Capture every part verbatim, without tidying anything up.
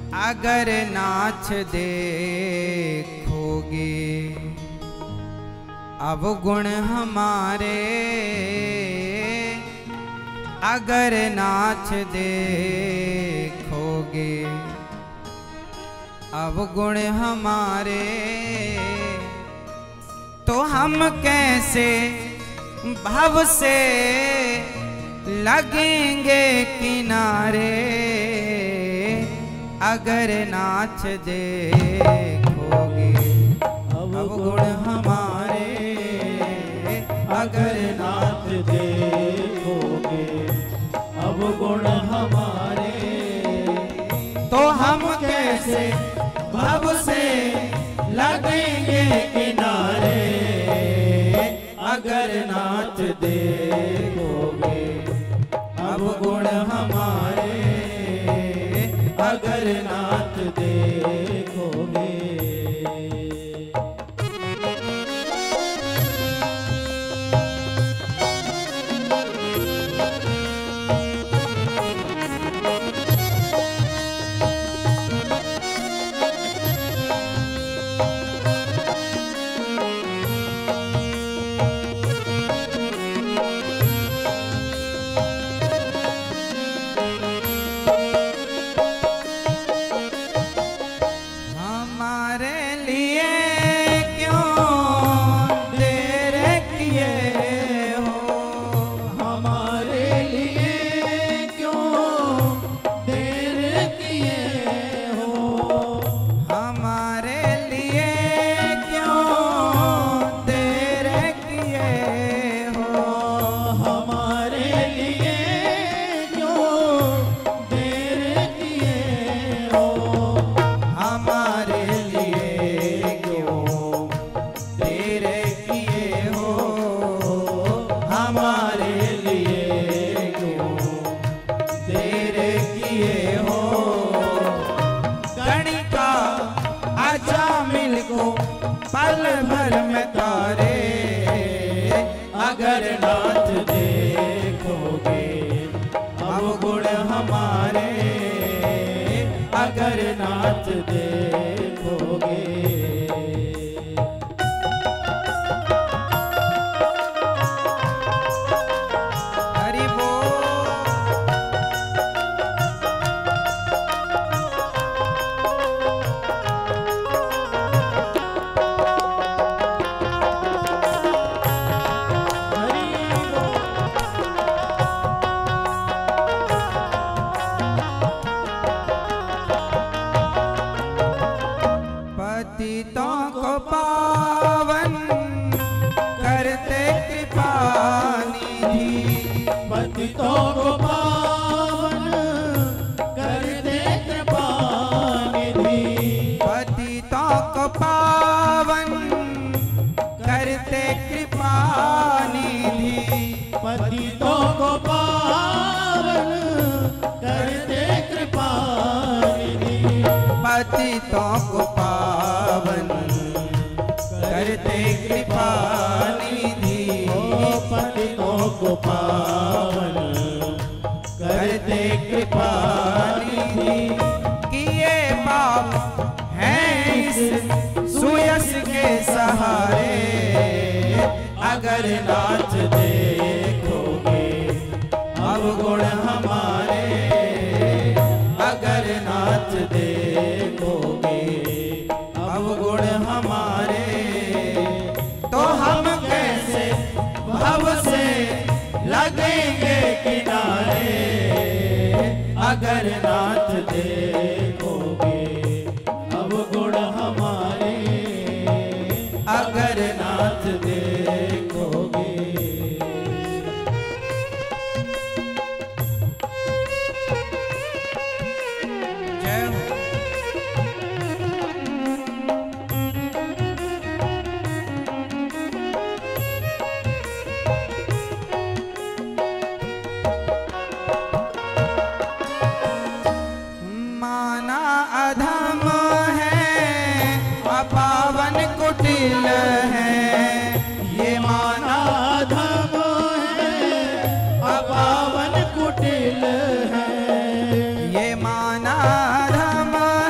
अगर नाच देखोगे अब गुण हमारे, अगर नाच देखोगे अब गुण हमारे, तो हम कैसे भव से लगेंगे किनारे। अगर नाच देखोगे अब गुण हमारे, अगर नाच देखोगे अब गुण हमारे, तो हम कैसे भव से लगेंगे किनारे। अगर नाच देखोगे अब गुण हमारे, अगर नाच देखोगे। पल भर में तारे। अगर नाच देखोगे अब गुण हमारे, अगर नाच देखोगे। हरि बोल। पतितों को पावन करते कृपा निधि, पतितों को पावन करते कृपा निधि, पतितों को पावन करते कृपा निधि, पतितों को पावन करते कृपा निधि, पतितों को पावन करते कृपा निधि, पतितों को पावन करते कृपा निधि। किए पाप हैं इस सुयस के सहारे। अगर नाच देखोगे अब गुण हमारे, अगर नाच देखोगे अब गुण हमारे, तो हम कैसे भव से लगेंगे किनारे। अगर नाच देखोगे अब गुण हमारे, अगर नाच देखोगे। जय हो। माना अधम है अपावन कुटिल है, ये माना धम है अपावन कुटिल है, ये माना धम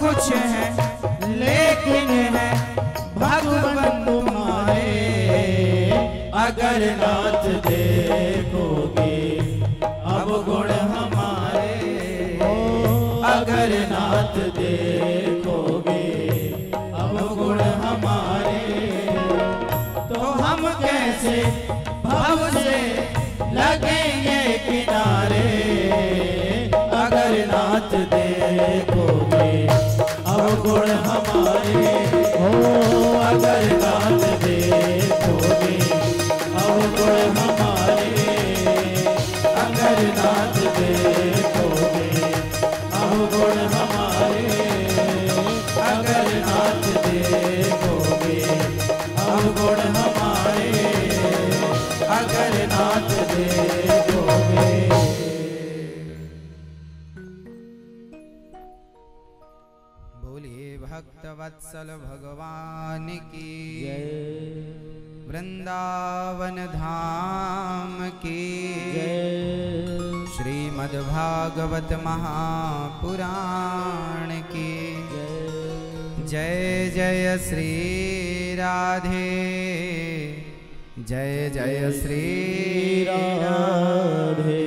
कुछ है लेकिन है भगवान तुम्हारे। अगर नाथ देखोगे अब गुण हमारे, अगर नाथ देखोगे अब गुण हमारे, तो हम कैसे भव से लगेंगे किनारे। अगर नाथ देखोगे अब गुण हमारे, हो अगर नाथ देखोगे अब गुण हमारे, अगर नाथ देखोगे अब गुण हमारे, अगर नाथ देखोगे अब गुण हमारे, अगर नाथ देखोगे। बोलिए भक्त वत्सल भगवान की जय, वृंदावन धाम की जय, श्रीमद्भागवत महापुराण की जय। जय श्री राधे, जय जय श्री राधे।